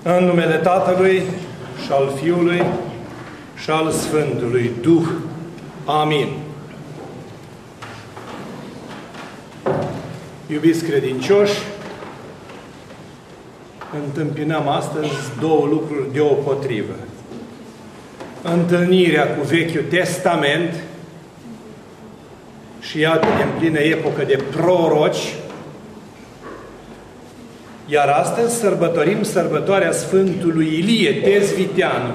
În numele Tatălui și al Fiului și al Sfântului Duh. Amin. Iubiți credincioși, întâmpinăm astăzi două lucruri deopotrivă. Întâlnirea cu Vechiul Testament și iată în plină epocă de proroci, iar astăzi sărbătorim sărbătoarea Sfântului Ilie Tezviteanu,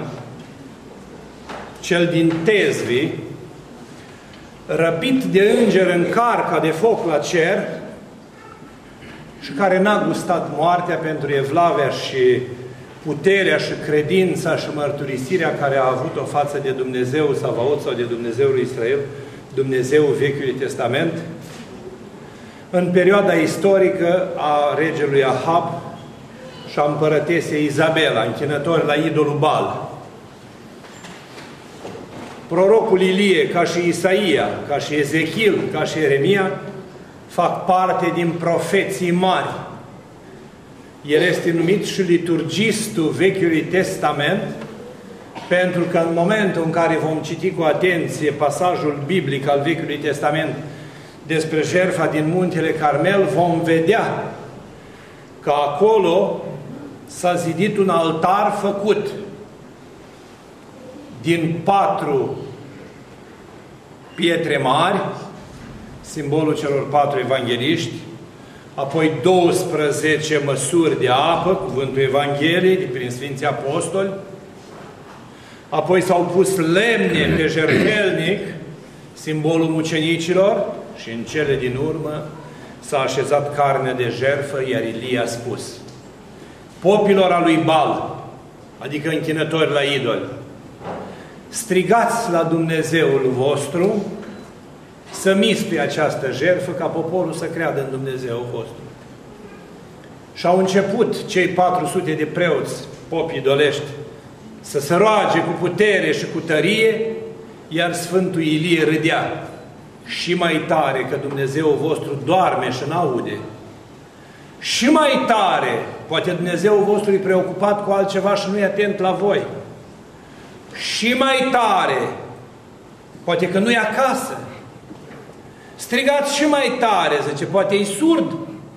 cel din Tezvi, răpit de înger în carca de foc la cer și care n-a gustat moartea pentru evlavia și puterea și credința și mărturisirea care a avut-o față de Dumnezeu Savaot sau de Dumnezeul Israel, Dumnezeul Vechiului Testament, în perioada istorică a regelui Ahab și a împărătesei Izabela, închinători la idolul Baal. Prorocul Ilie, ca și Isaia, ca și Ezechiel, ca și Ieremia, fac parte din profeții mari. El este numit și liturgistul Vechiului Testament, pentru că în momentul în care vom citi cu atenție pasajul biblic al Vechiului Testament despre jertfa din Muntele Carmel, vom vedea că acolo s-a zidit un altar făcut din 4 pietre mari, simbolul celor 4 evangeliști, apoi 12 măsuri de apă, cuvântul Evangheliei, prin Sfinții Apostoli, apoi s-au pus lemne pe jertfelnic, simbolul mucenicilor, și în cele din urmă s-a așezat carnea de jertfă, iar Ilie a spus: popilor a lui Baal, adică închinători la idoli, strigați la Dumnezeul vostru să mispe această jertfă ca poporul să creadă în Dumnezeul vostru. Și au început cei 400 de preoți, popi idolești, să se roage cu putere și cu tărie, iar Sfântul Ilie râdea: și mai tare că Dumnezeul vostru doarme și n-aude. Și mai tare, poate Dumnezeul vostru e preocupat cu altceva și nu e atent la voi. Și mai tare, poate că nu e acasă. Strigați și mai tare, zice, poate e surd.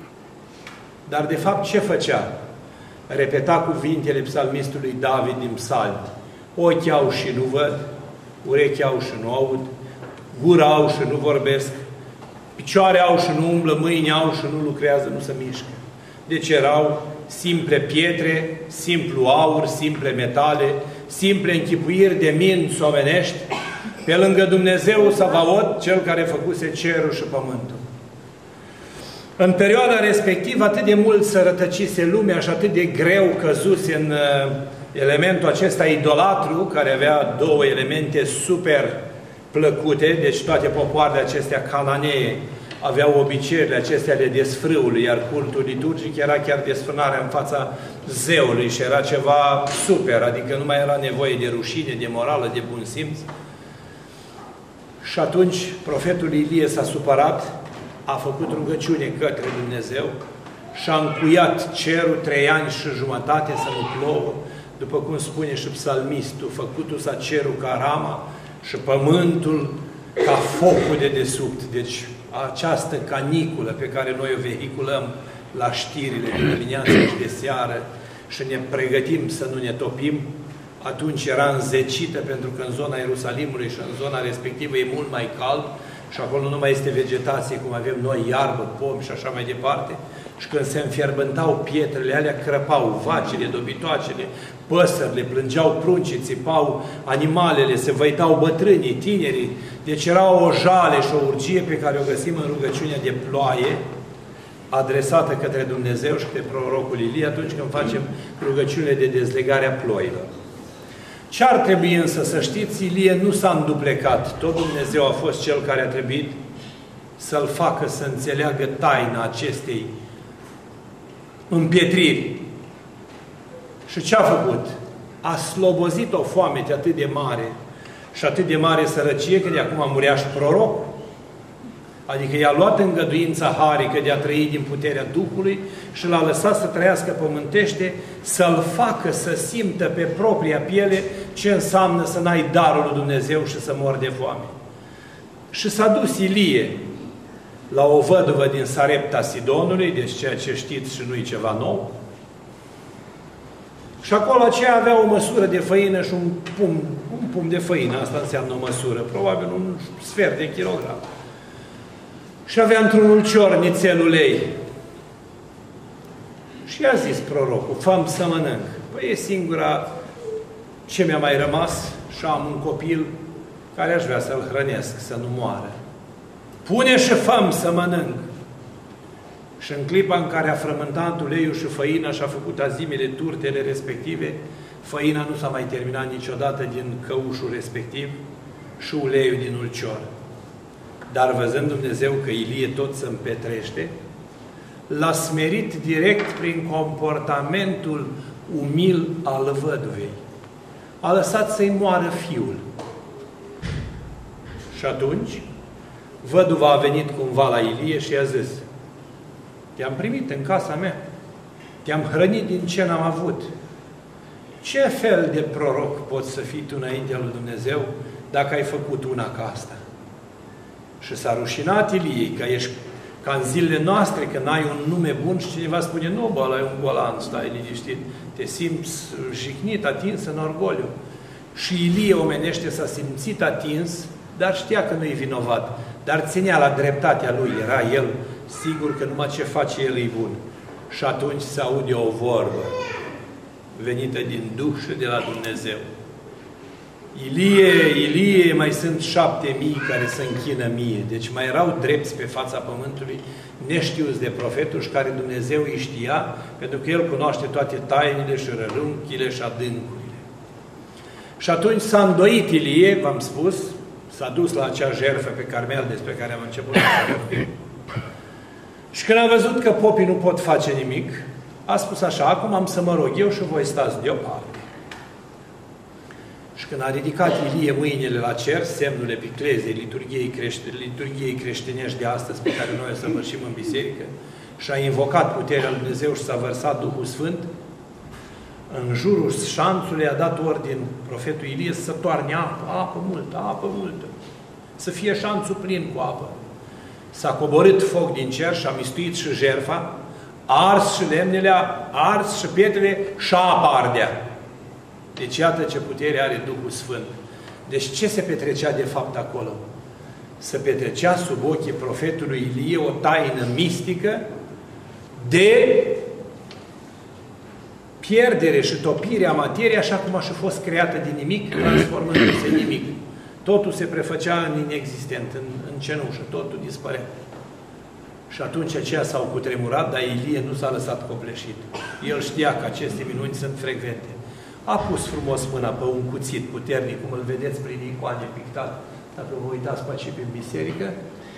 Dar de fapt ce făcea? Repeta cuvintele psalmistului David din psalmi: ochi au și nu văd, urechi au și nu aud, gură au și nu vorbesc, picioare au și nu umblă, mâini au și nu lucrează, nu se mișcă. Deci erau simple pietre, simplu aur, simple metale, simple închipuiri de minți omenești, pe lângă Dumnezeu Savaot, Cel care făcuse cerul și pământul. În perioada respectivă atât de mult se rătăcise lumea și atât de greu căzuse în elementul acesta idolatru, care avea două elemente super plăcute, deci toate popoarele acestea cananee aveau obiceiurile acestea ale desfrâului, iar cultul liturgic era chiar desfrânarea în fața zeului și era ceva super, adică nu mai era nevoie de rușine, de morală, de bun simț. Și atunci profetul Ilie s-a supărat, a făcut rugăciune către Dumnezeu și a încuiat cerul 3 ani și jumătate să nu plouă, după cum spune și psalmistul: făcutul s-a cerul ca rama și pământul ca focul de desubt. Deci această caniculă pe care noi o vehiculăm la știrile de dimineață și de seară și ne pregătim să nu ne topim, atunci era înzecită, pentru că în zona Ierusalimului și în zona respectivă e mult mai cald și acolo nu mai este vegetație cum avem noi, iarbă, pomi și așa mai departe. Și când se înfierbântau pietrele alea, crăpau vacile, dobitoacele, păsările, plângeau pruncii, țipau animalele, se văitau bătrânii, tinerii. Deci era o jale și o urgie pe care o găsim în rugăciunea de ploaie, adresată către Dumnezeu și către prorocul Ilie atunci când facem rugăciunile de dezlegare a ploilor. Ce ar trebui însă să știți? Ilie nu s-a înduplecat. Tot Dumnezeu a fost Cel care a trebuit să-l facă să înțeleagă taina acestei împietriri. Și ce a făcut? A slobozit o foamete atât de mare și atât de mare sărăcie, că de acum murea și proroc. Adică i-a luat îngăduința harică de a trăi din puterea Duhului și l-a lăsat să trăiască pământește, să-l facă să simtă pe propria piele ce înseamnă să n-ai darul lui Dumnezeu și să mori de foame. Și s-a dus Ilie la o văduvă din Sarepta Sidonului, deci ceea ce știți și nu-i ceva nou. Și acolo aceea avea o măsură de făină și un pum de făină, asta înseamnă o măsură, probabil un sfert de kilogram. Și avea într-un ulcior nițelul ei. Și i-a zis prorocul, fă-mi să mănânc. Păi e singura ce mi-a mai rămas și am un copil care aș vrea să-l hrănesc, să nu moară. Pune și fă-mi să mănânc. Și în clipa în care a frământat uleiul și făina și a făcut azimile turtele respective, făina nu s-a mai terminat niciodată din căușul respectiv și uleiul din ulcior. Dar văzând Dumnezeu că Ilie tot se împetrește, l-a smerit direct prin comportamentul umil al văduvei. A lăsat să-i moară fiul. Și atunci, văduva a venit cumva la Ilie și i-a zis, te-am primit în casa mea, te-am hrănit din ce n-am avut. Ce fel de proroc poți să fii tu înaintea lui Dumnezeu dacă ai făcut una ca asta? Și s-a rușinat Ilie, că ești ca în zilele noastre, că n-ai un nume bun și cineva spune, nu, bă, ăla e un golan, stai liniștit, te simți jignit, atins în orgoliu. Și Ilie omenește s-a simțit atins, dar știa că nu e vinovat, dar ținea la dreptatea lui, era el sigur că numai ce face el e bun. Și atunci se aude o vorbă venită din Duh și de la Dumnezeu. Ilie, mai sunt 7000 care se închină mie. Deci mai erau drepți pe fața pământului, neștiuți de profetul și care Dumnezeu îi știa, pentru că El cunoaște toate tainele și rărunchile și adâncurile. Și atunci s-a îndoit Ilie, v-am spus, s-a dus la acea jertfă pe Carmel despre care am început să vorbim. Și când a văzut că popii nu pot face nimic, a spus așa, acum am să mă rog eu și voi stați deoparte. Și când a ridicat Ilie mâinile la cer, semnul epiclezei, liturghiei creștinești de astăzi, pe care noi o să vărșim în biserică, și a invocat puterea lui Dumnezeu și s-a vărsat Duhul Sfânt, în jurul șanțului a dat ordin profetul Ilie să toarne apă multă, să fie șanțul plin cu apă. S-a coborât foc din cer și a mistuit și jertfa, ars și lemnele, ars și pietrele și apa ardea. Deci iată ce putere are Duhul Sfânt. Deci ce se petrecea de fapt acolo? Se petrecea sub ochii profetului Ilie o taină mistică de pierdere și topire a materiei așa cum a și fost creată din nimic, transformându-se în nimic. Totul se prefăcea în inexistent, în cenușă, totul dispărea. Și atunci aceia s-au cutremurat, dar Ilie nu s-a lăsat copleșit. El știa că aceste minuni sunt frecvente. A pus frumos mâna pe un cuțit puternic, cum îl vedeți prin icoane pictat, dacă vă uitați pe aici prin biserică,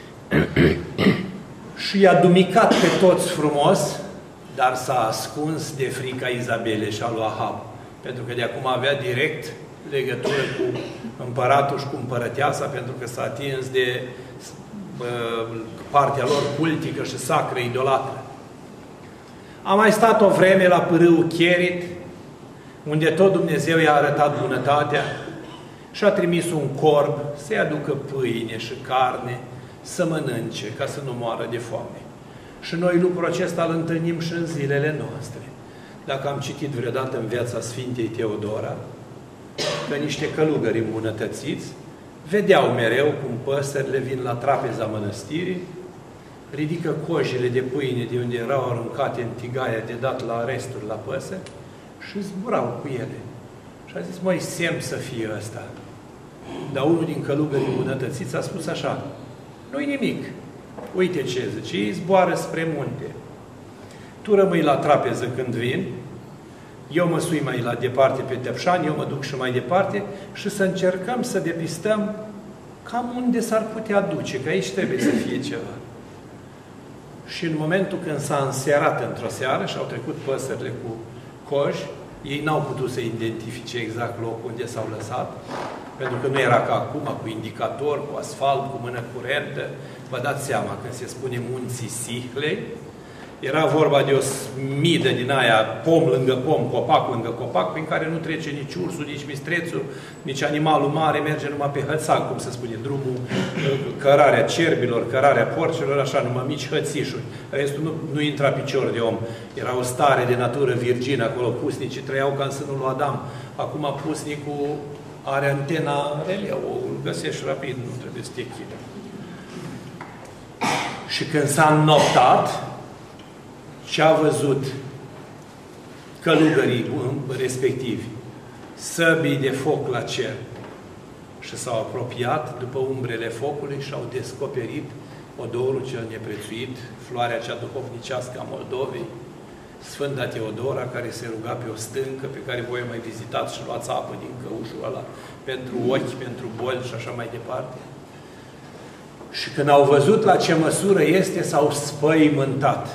și i-a dumicat pe toți frumos, dar s-a ascuns de frica Izabele și a lui Ahab. Pentru că de acum avea direct legătură cu împăratul și cu împărăteasa, pentru că s-a atins de partea lor cultică și sacră, idolatră. A mai stat o vreme la pârâul Cherit, unde tot Dumnezeu i-a arătat bunătatea și a trimis un corb să-i aducă pâine și carne, să mănânce, ca să nu moară de foame. Și noi lucrul acesta îl întâlnim și în zilele noastre. Dacă am citit vreodată în viața Sfintei Teodora, că niște călugări îmbunătățiți vedeau mereu cum păsările vin la trapeza mănăstirii, ridică cojile de pâine de unde erau aruncate în tigaia de dat la resturi la păsări și zburau cu ele. Și a zis, măi, semn să fie ăsta. Dar unul din călugării îmbunătățiți a spus așa, nu-i nimic. Uite ce zice, ei zboară spre munte. Tu rămâi la trapeză când vin, eu mă sui mai la departe pe Tepșan, eu mă duc și mai departe și să încercăm să depistăm cam unde s-ar putea duce, că aici trebuie să fie ceva. Și în momentul când s-a înserat într-o seară și au trecut păsările cu coși, ei n-au putut să identifice exact locul unde s-au lăsat, Pentru că nu era ca acum, cu indicator, cu asfalt, cu mână curentă. Vă dați seama, când se spune munții Sihlei, era vorba de o smidă din aia, pom lângă pom, copac lângă copac, prin care nu trece nici ursul, nici mistrețul, nici animalul mare, merge numai pe hățag, cum se spune, drumul, cărarea cerbilor, cărarea porcilor, așa, numai mici hățișuri. Restul nu intra picior de om. Era o stare de natură virgină acolo, pusnicii trăiau ca în sânul lui Adam. Acum pusnicul are antena releu, o găsești rapid, nu trebuie să te chine. Și când s-a înnoptat, ce-a văzut călugării respectivi? Săbii de foc la cer. Și s-au apropiat după umbrele focului și au descoperit odorul cel neprețuit, floarea cea duhovnicească a Moldovei, Sfânta Teodora, care se ruga pe o stâncă, pe care voi mai vizitați și luați apă din căușul ăla, pentru ochi, pentru boli și așa mai departe. Și când au văzut la ce măsură este, s-au spăimântat.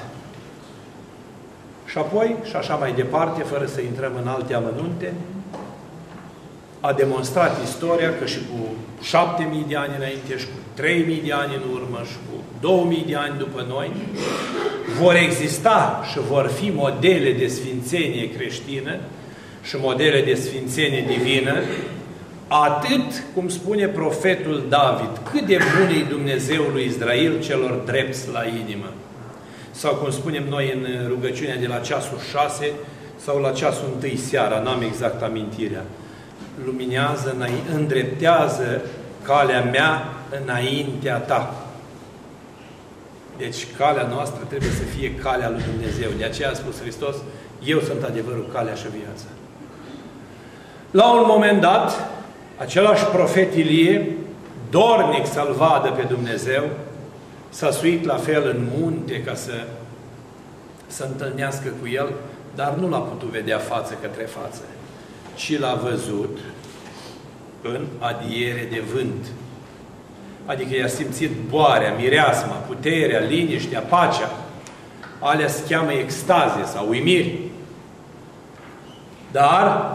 Și apoi, și așa mai departe, fără să intrăm în alte amănunte, a demonstrat istoria că și cu 7.000 de ani înainte și cu 3.000 de ani în urmă și cu 2.000 de ani după noi, vor exista și vor fi modele de sfințenie creștină și modele de sfințenie divină, atât, cum spune profetul David, cât de bun e Dumnezeul lui Israel celor drepți la inimă. Sau cum spunem noi în rugăciunea de la ceasul 6 sau la ceasul 1 seara, n-am exact amintirea. Luminează, îndreptează calea mea înaintea ta. Deci calea noastră trebuie să fie calea lui Dumnezeu. De aceea a spus Hristos, eu sunt adevărul, calea și viața. La un moment dat, același profet Ilie, dornic să-L vadă pe Dumnezeu, s-a suit la fel în munte ca să se întâlnească cu El, dar nu l-a putut vedea față către față, ci l-a văzut în adiere de vânt. Adică i-a simțit boarea, mireasma, puterea, liniștea, pacea. Alea se cheamă extaze sau uimiri. Dar,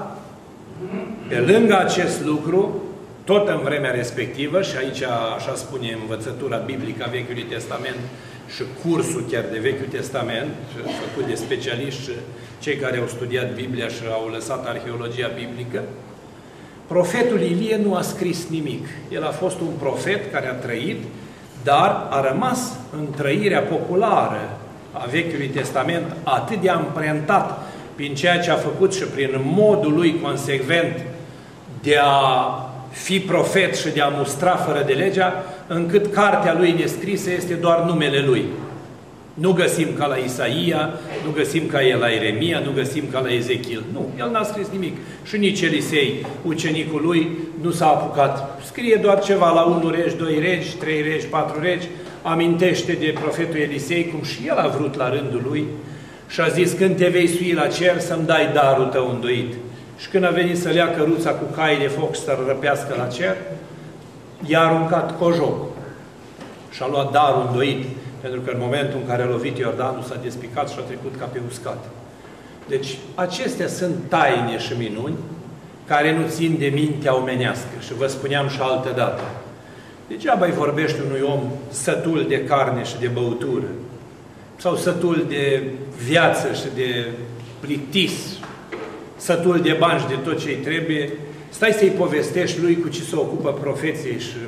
pe lângă acest lucru, tot în vremea respectivă, și aici așa spune învățătura biblică a Vechiului Testament și cursul chiar de Vechiul Testament, făcut de specialiști și cei care au studiat Biblia și au lăsat arheologia biblică, profetul Ilie nu a scris nimic. El a fost un profet care a trăit, dar a rămas în trăirea populară a Vechiului Testament atât de amprentat prin ceea ce a făcut și prin modul lui consecvent de a fi profet și de a mustra fără de legea, încât cartea lui nescrisă este doar numele lui. Nu găsim ca la Isaia, nu găsim ca la Ieremia, nu găsim ca la Ezechiel. Nu, el n-a scris nimic. Și nici Elisei, ucenicul lui, nu s-a apucat. Scrie doar ceva la 1 regi, 2 regi, 3 regi, 4 regi, amintește de profetul Elisei, cum și el a vrut la rândul lui, și a zis, când te vei sui la cer, să-mi dai darul tău îndoit. Și când a venit să lea căruța cu cai de foc și să răpească la cer, i-a aruncat cojocul și a luat darul îndoit, pentru că în momentul în care a lovit Iordanul s-a despicat și a trecut ca pe uscat. Deci, acestea sunt taine și minuni care nu țin de mintea omenească. Și vă spuneam și altă dată. Degeaba îi vorbește unui om sătul de carne și de băutură, sau sătul de viață și de plictis, sătul de bani și de tot ce îi trebuie, stai să-i povestești lui cu ce se ocupă profeții și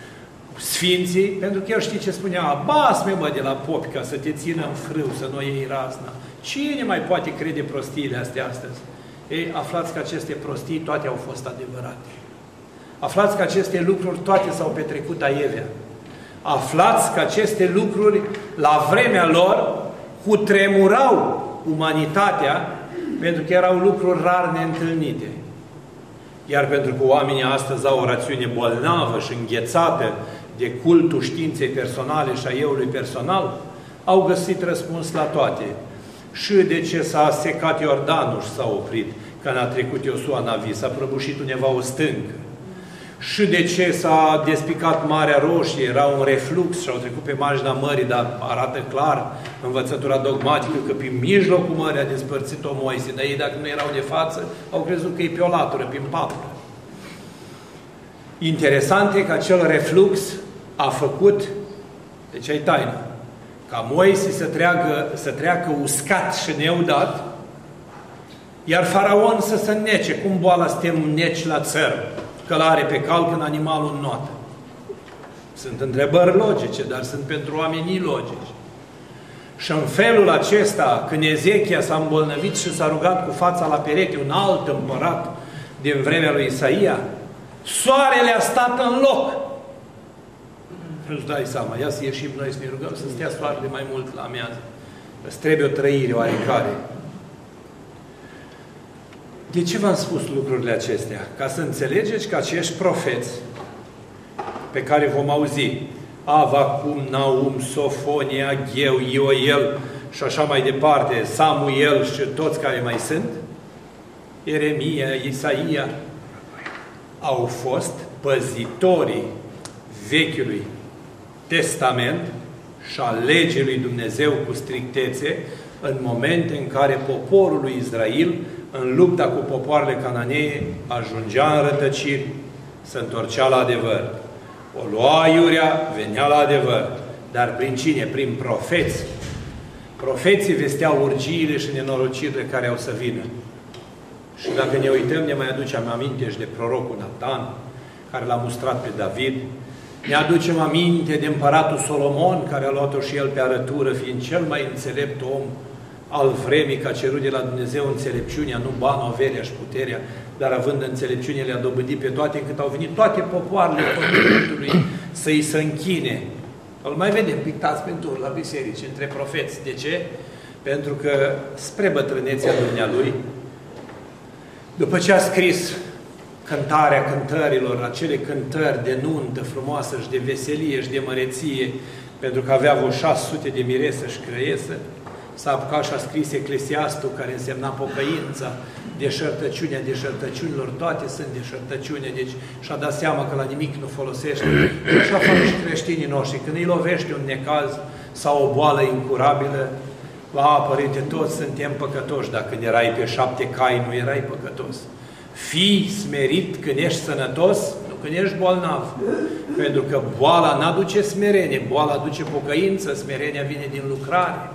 sfinții, pentru că el știe ce spunea, abas-me mă de la popi ca să te țină în frâu, să nu iei razna. Cine mai poate crede prostiile astea astăzi? Ei, aflați că aceste prostii toate au fost adevărate. Aflați că aceste lucruri toate s-au petrecut aievea. Aflați că aceste lucruri, la vremea lor, cutremurau umanitatea, pentru că erau lucruri rar neîntâlnite. Iar pentru că oamenii astăzi au o rațiune bolnavă și înghețată de cultul științei personale și a euului personal, au găsit răspuns la toate. Și de ce s-a secat Iordanul și s-a oprit, că n-a trecut Iosua Navi, s-a prăbușit undeva o stâncă. Și de ce s-a despicat Marea Roșie, era un reflux și au trecut pe marginea mării, dar arată clar învățătura dogmatică că prin mijlocul mării a despărțit-o Moise, dar ei dacă nu erau de față, au crezut că e pe o latură, prin patură. Interesant e că acel reflux a făcut, deci ai taină, ca Moise să treacă uscat și neudat, iar Faraon să se înnece. Cum boala să te înneci la țăr? Că l-are pe cal când animalul înnoată. Sunt întrebări logice, dar sunt pentru oamenii logici. Și în felul acesta, când Ezechia s-a îmbolnăvit și s-a rugat cu fața la perete, un alt împărat din vremea lui Isaia, soarele a stat în loc. Îți dai seama, ia să ieșim noi să ne rugăm să stea soarele mai mult la amiază. Îți trebuie o trăire oarecare. De ce v-am spus lucrurile acestea? Ca să înțelegeți că acești profeți pe care vom auzi, Avacum, Naum, Sofonia, Agheu, Ioel și așa mai departe, Samuel și toți care mai sunt, Ieremia, Isaia, au fost păzitorii Vechiului Testament și a legii lui Dumnezeu cu strictețe în momente în care poporul lui Israel, în lupta cu popoarele cananee, ajungea în rătăciri, se întorcea la adevăr. O lua iurea, venea la adevăr. Dar prin cine? Prin profeți. Profeții vesteau urgiile și nenorocirile care au să vină. Și dacă ne uităm, ne mai aducem aminte și de prorocul Natan, care l-a mustrat pe David. Ne aducem aminte de împăratul Solomon, care a luat-o și el pe arătură, fiind cel mai înțelept om al vremii, că a cerut de la Dumnezeu înțelepciunea, nu banul, averea și puterea, dar având înțelepciune le-a dobândit pe toate, încât au venit toate popoarele pământului să-i se închine. Îl mai vedem pictați pentru la biserici, între profeți. De ce? Pentru că spre bătrânețea dumnealui, după ce a scris cântarea cântărilor, acele cântări de nuntă frumoasă și de veselie și de măreție, pentru că avea vreo 600 de miresă și crăiesă, s-a apucat și a scris Eclesiastul, care însemna pocăința, deșertăciunea deșertăciunilor, toate sunt deșertăciune, deci și-a dat seama că la nimic nu folosește. Și așa fac și creștinii noștri. Când îi lovește un necaz sau o boală incurabilă, părinte, toți suntem păcătoși. Dacă când erai pe 7 cai, nu erai păcătos. Fii smerit când ești sănătos, nu când ești bolnav. Pentru că boala n-aduce smerenie, boala aduce pocăință, smerenia vine din lucrare.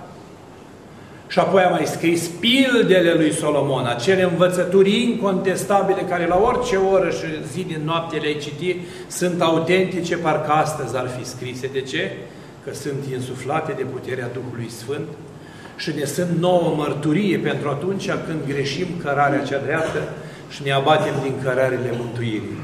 Și apoi a mai scris pildele lui Solomon, acele învățături incontestabile care la orice oră și zi din noapte le-ai citit, sunt autentice, parcă astăzi ar fi scrise. De ce? Că sunt insuflate de puterea Duhului Sfânt și ne sunt nouă mărturie pentru atunci când greșim cărarea cea dreaptă și ne abatem din cărările mântuirii.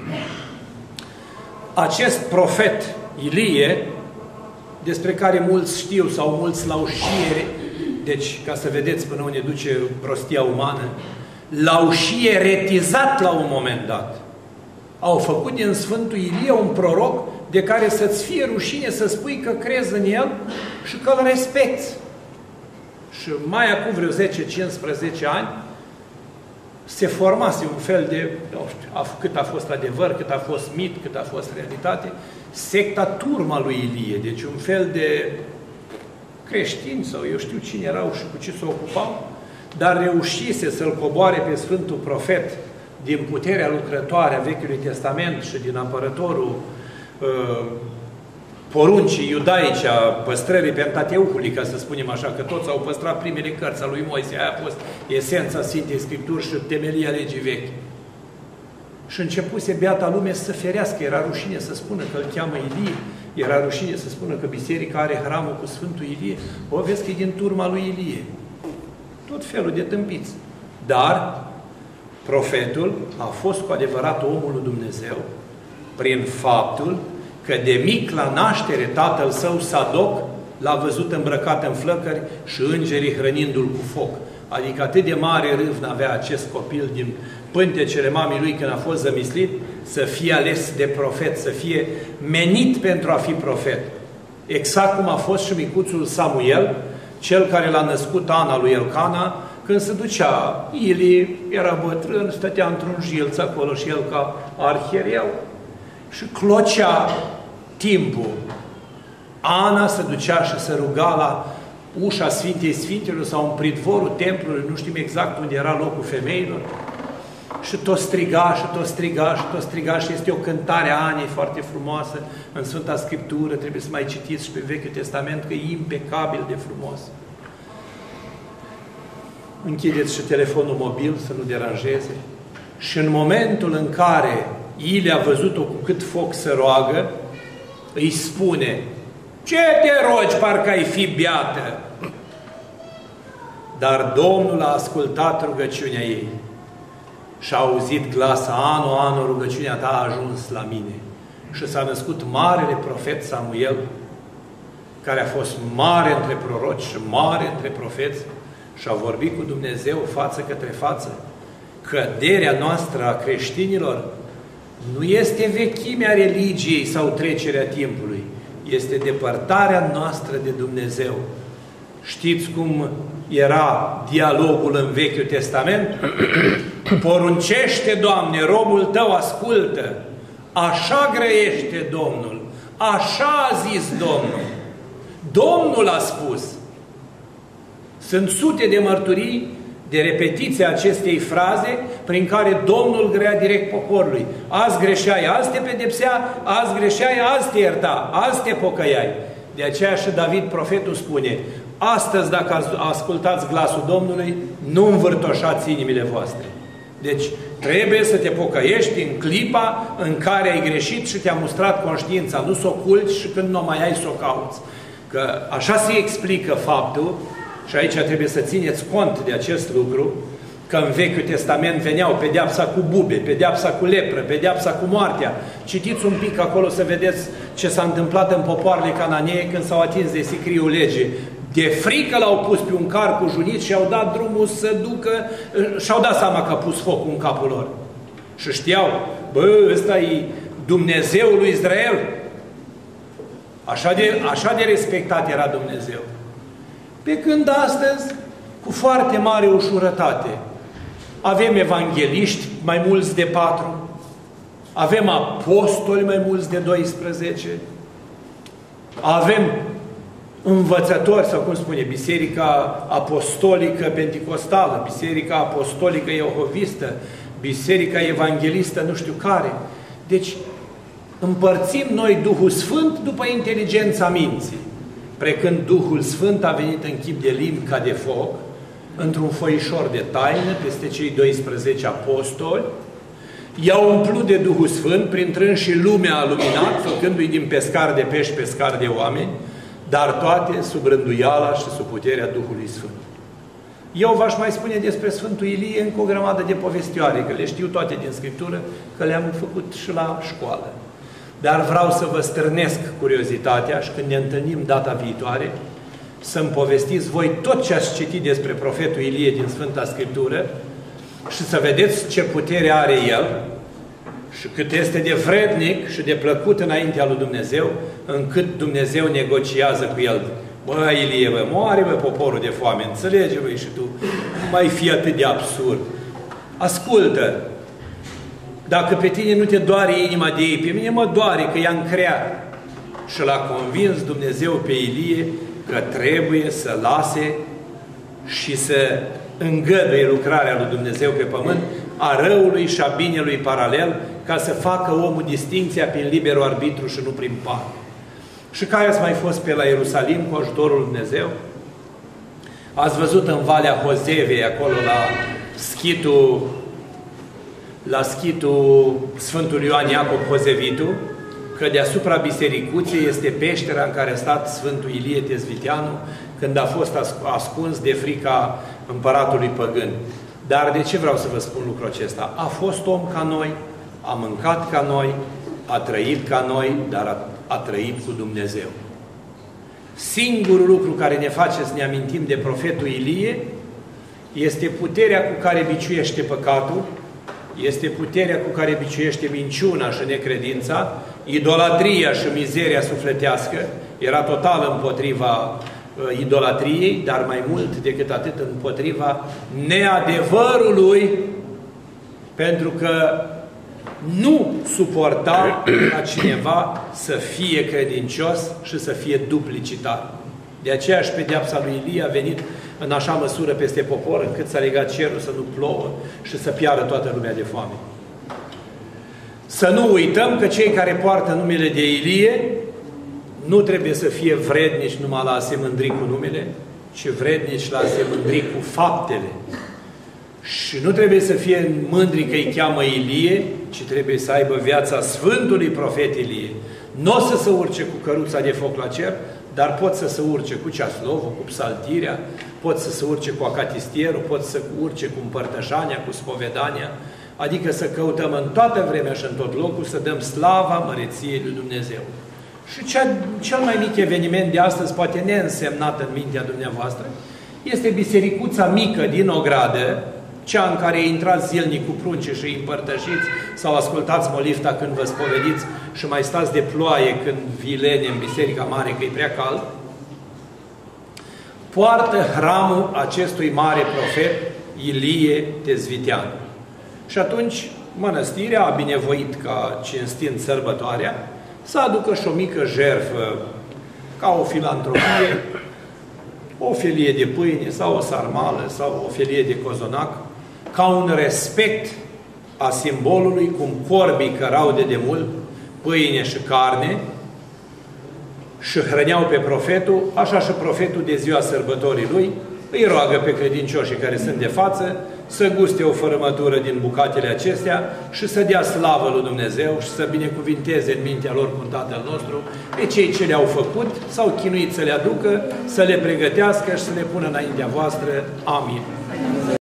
Acest profet Ilie, despre care mulți știu sau mulți l-au și, deci, ca să vedeți până unde duce prostia umană, l-au și eretizat la un moment dat. Au făcut din Sfântul Ilie un proroc de care să-ți fie rușine să spui că crezi în el și că îl respecti. Și mai acum vreo 10-15 ani se formase un fel de, nu știu, cât a fost adevăr, cât a fost mit, cât a fost realitate, secta turma lui Ilie. Deci un fel de creștini sau eu știu cine erau și cu ce se ocupau, dar reușise să-l coboare pe Sfântul Profet din puterea lucrătoare a Vechiului Testament și din apărătorul poruncii iudaice, a păstrării Pentateucului, ca să spunem așa, că toți au păstrat primele cărți a lui Moise, aia a fost esența Sfintei Scripturi și temelia legii vechi. Și începuse beata lume să se ferească, era rușine să spună că îl cheamă Ilie, era rușine să spună că biserica are hramul cu Sfântul Ilie, o vezi că e din turma lui Ilie. Tot felul de tâmpiți. Dar profetul a fost cu adevărat omul lui Dumnezeu prin faptul că de mic la naștere tatăl său Sadoc l-a văzut îmbrăcat în flăcări și îngerii hrănindu-l cu foc. Adică atât de mare râvnă avea acest copil din pântecele mamei lui când a fost zămislit, să fie ales de profet, să fie menit pentru a fi profet. Exact cum a fost și micuțul Samuel, cel care l-a născut Ana lui Elcana, când se ducea, Ili era bătrân, stătea într-un jilț acolo și el ca arhiereu și clocea timpul. Ana se ducea și se ruga la ușa Sfintei Sfintelor sau în pridvorul templului, nu știm exact unde era locul femeilor. Și tot striga, și tot striga, și tot striga, și este o cântare a Anei foarte frumoasă în Sfânta Scriptură, trebuie să mai citiți și pe Vechiul Testament, că e impecabil de frumos. Închideți și telefonul mobil să nu deranjeze. Și în momentul în care Ilie a văzut-o cu cât foc se roagă, îi spune: ce te rogi, parcă ai fi beată? Dar Domnul a ascultat rugăciunea ei și a auzit glas: Anu, rugăciunea ta a ajuns la mine. Și s-a născut marele profet Samuel, care a fost mare între proroci și mare între profeți și a vorbit cu Dumnezeu față către față. Căderea noastră a creștinilor nu este vechimea religiei sau trecerea timpului, este depărtarea noastră de Dumnezeu. Știți cum era dialogul în Vechiul Testament? Poruncește, Doamne, robul tău ascultă. Așa grăiește Domnul. Așa a zis Domnul. Domnul a spus. Sunt sute de mărturii de repetiția acestei fraze prin care Domnul grea direct poporului. Azi greșeai, azi te pedepsea, azi greșeai, azi te ierta, azi te pocăiai. De aceea și David, profetul, spune: astăzi, dacă ascultați glasul Domnului, nu învârtoșați inimile voastre. Deci, trebuie să te pocăiești în clipa în care ai greșit și te-a mustrat conștiința, nu s-o culci și când nu mai ai să o cauți. Că așa se explică faptul, și aici trebuie să țineți cont de acest lucru, că în Vechiul Testament veneau pedeapsa cu bube, pedeapsa cu lepră, pedeapsa cu moartea. Citiți un pic acolo să vedeți ce s-a întâmplat în popoarele cananee când s-au atins de sicriul legii. De frică l-au pus pe un car cu juniți și au dat drumul să ducă, și-au dat seama că a pus focul în capul lor. Și știau: bă, ăsta e Dumnezeul lui Israel. Așa de respectat era Dumnezeu. Pe când astăzi, cu foarte mare ușurătate, avem evangeliști mai mulți de 4, avem apostoli mai mulți de 12, avem învățători, sau cum spune, Biserica Apostolică Penticostală, Biserica Apostolică Iehovistă, Biserica Evanghelistă nu știu care. Deci, împărțim noi Duhul Sfânt după inteligența minții. Precând Duhul Sfânt a venit în chip de limbi ca de foc, într-un foișor de taină, peste cei 12 apostoli, i-au umplut de Duhul Sfânt, printrând și lumea a luminat, făcându-i din pescar de pești pescar de oameni, dar toate sub rânduiala și sub puterea Duhului Sfânt. Eu v-aș mai spune despre Sfântul Ilie încă o grămadă de povestioare, că le știu toate din Scriptură, că le-am făcut și la școală. Dar vreau să vă stârnesc curiozitatea și când ne întâlnim data viitoare, să-mi povestiți voi tot ce ați citit despre profetul Ilie din Sfânta Scriptură și să vedeți ce putere are el și cât este de vrednic și de plăcut înaintea lui Dumnezeu, încât Dumnezeu negociază cu el. Bă, Ilie, bă, moare, bă, poporul de foame, înțelege, bă, și tu, nu mai fi atât de absurd. Ascultă! Dacă pe tine nu te doare inima de ei, pe mine mă doare că i-am creat. Și l-a convins Dumnezeu pe Ilie că trebuie să lase și să îngăduie lucrarea lui Dumnezeu pe pământ, a răului și a binelui paralel, ca să facă omul distinția prin liberul arbitru și nu prin par. Și care ați mai fost pe la Ierusalim cu ajutorul lui Dumnezeu? Ați văzut în Valea Hozevei, acolo la schitul Sfântului Ioan Iacob Hozevitu, că deasupra bisericuței este peștera în care a stat Sfântul Ilie Tezviteanu când a fost ascuns de frica împăratului păgân. Dar de ce vreau să vă spun lucrul acesta? A fost om ca noi, a mâncat ca noi, a trăit ca noi, dar a trăit cu Dumnezeu. Singurul lucru care ne face să ne amintim de profetul Ilie este puterea cu care biciuiește păcatul, este puterea cu care biciuiește minciuna și necredința, idolatria și mizeria sufletească, era total împotriva idolatriei, dar mai mult decât atât împotriva neadevărului, pentru că nu suporta ca cineva să fie credincios și să fie duplicitar. De aceea și pedeapsa lui Ilie a venit în așa măsură peste popor, încât să legat cerul să nu plouă și să piară toată lumea de foame. Să nu uităm că cei care poartă numele de Ilie nu trebuie să fie vrednici numai la a se mândri cu numele, ci vrednici la a se mândri cu faptele. Și nu trebuie să fie mândri că îi cheamă Ilie, ci trebuie să aibă viața Sfântului Profet Ilie. Nu o să se urce cu căruța de foc la cer, dar pot să se urce cu ceaslovul, cu psaltirea, pot să se urce cu acatistierul, pot să se urce cu împărtășania, cu spovedania, adică să căutăm în toată vremea și în tot locul să dăm slava măreției lui Dumnezeu. Și cel mai mic eveniment de astăzi, poate neînsemnat în mintea dumneavoastră, este bisericuța mică din ogradă, cea în care intrați zilnic cu prunce și îi împărtășiți sau ascultați molifta când vă spovediți și mai stați de ploaie când vilene în biserica mare că e prea cald, poartă hramul acestui mare profet Ilie Tezvitean. Și atunci mănăstirea a binevoit ca cinstind sărbătoarea să aducă și o mică jertfă ca o filantropie, o felie de pâine sau o sarmală sau o felie de cozonac, ca un respect a simbolului cum corbii cărau de demult pâine și carne și hrăneau pe profetul, așa și profetul de ziua sărbătorii lui îi roagă pe credincioșii care sunt de față să guste o fărâmătură din bucatele acestea și să dea slavă lui Dumnezeu și să binecuvinteze în mintea lor cu Tatăl nostru pe cei ce le-au făcut, s-au chinuit să le aducă, să le pregătească și să le pună înaintea voastră. Amin.